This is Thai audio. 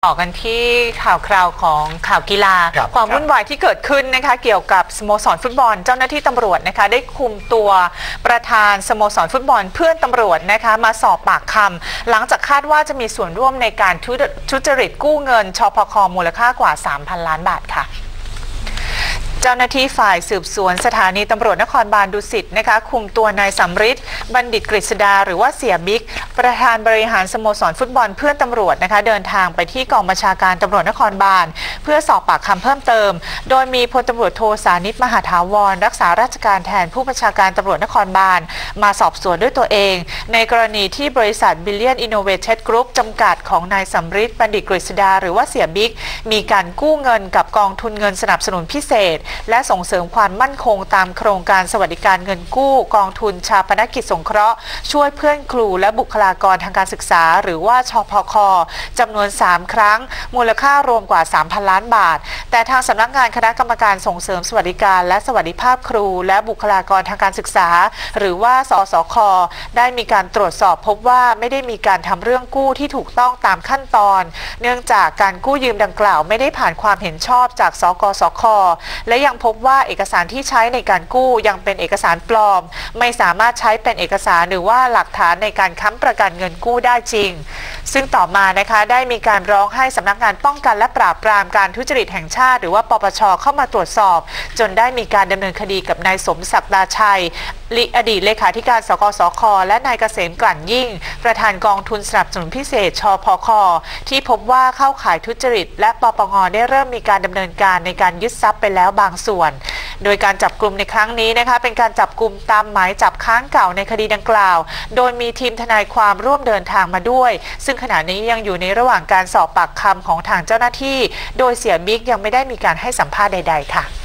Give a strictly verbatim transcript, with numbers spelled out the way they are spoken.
ต่อกันที่ข่าวคราวของข่าวกีฬาความวุ่นวายที่เกิดขึ้นนะคะเกี่ยวกับสโมสรฟุตบอลเจ้าหน้าที่ตำรวจนะคะได้คุมตัวประธานสโมสรฟุตบอลเพื่อนตำรวจนะคะมาสอบปากคำหลังจากคาดว่าจะมีส่วนร่วมในการทุจริตกู้เงินชปค.มูลค่ากว่า สามพัน ล้านบาทค่ะเจ้าหน้าที่ฝ่ายสืบสวนสถานีตำรวจนครบาลดุสิตนะคะคุมตัวนายสำริดบัณฑิตกฤษดาหรือว่าเสี่ยบิ๊กประธานบริหารสโมสรฟุตบอลเพื่อนตำรวจนะคะเดินทางไปที่กองบัญชาการตำรวจนครบาลเพื่อสอบปากคำเพิ่มเติมโดยมีพลตำรวจโทสานิตมหาถาวรรักษาราชการแทนผู้บัญชาการตำรวจนครบาลมาสอบสวนด้วยตัวเองในกรณีที่บริษัทบิลเลียนอินโนเวชั่นกรุ๊ปจำกัดของนายสำริดบัณฑิตกฤษดาหรือว่าเสี่ยบิ๊กมีการกู้เงินกับกองทุนเงินสนับสนุนพิเศษและส่งเสริมความมั่นคงตามโครงการสวัสดิการเงินกู้กองทุนชาปนกิจสงเคราะห์ช่วยเพื่อนครูและบุคลากรทางการศึกษาหรือว่าชปค.จำนวนสามครั้งมูลค่ารวมกว่า สามพัน ล้านบาทแต่ทางสำนักงานคณะกรรมการส่งเสริมสวัสดิการและสวัสดิภาพครูและบุคลากรทางการศึกษาหรือว่าสสค.ได้มีการตรวจสอบพบว่าไม่ได้มีการทำเรื่องกู้ที่ถูกต้องตามขั้นตอนเนื่องจากการกู้ยืมดังกล่าวไม่ได้ผ่านความเห็นชอบจากสกสค.และยังพบว่าเอกสารที่ใช้ในการกู้ยังเป็นเอกสารปลอมไม่สามารถใช้เป็นเอกสารหรือว่าหลักฐานในการค้ำประกันเงินกู้ได้จริงซึ่งต่อมานะคะได้มีการร้องให้สำนักงานป้องกันและปราบปรามการทุจริตแห่งชาติหรือว่าปปช.เข้ามาตรวจสอบจนได้มีการดำเนินคดีกับนายสมศักดาชัยอดีตเลขาธิการสกสค.และนายเกษมกลั่นยิ่งประธานกองทุนสนับสนุนพิเศษชปค.ที่พบว่าเข้าข่ายทุจริตและปปง.ได้เริ่มมีการดำเนินการในการยึดทรัพย์ไปแล้วบางส่วนโดยการจับกลุ่มในครั้งนี้นะคะเป็นการจับกลุ่มตามหมายจับค้างเก่าในคดีดังกล่าวโดยมีทีมทนายความร่วมเดินทางมาด้วยซึ่งขณะนี้ยังอยู่ในระหว่างการสอบปากคำของทางเจ้าหน้าที่โดยเสี่ยบิ๊กยังไม่ได้มีการให้สัมภาษณ์ใดๆค่ะ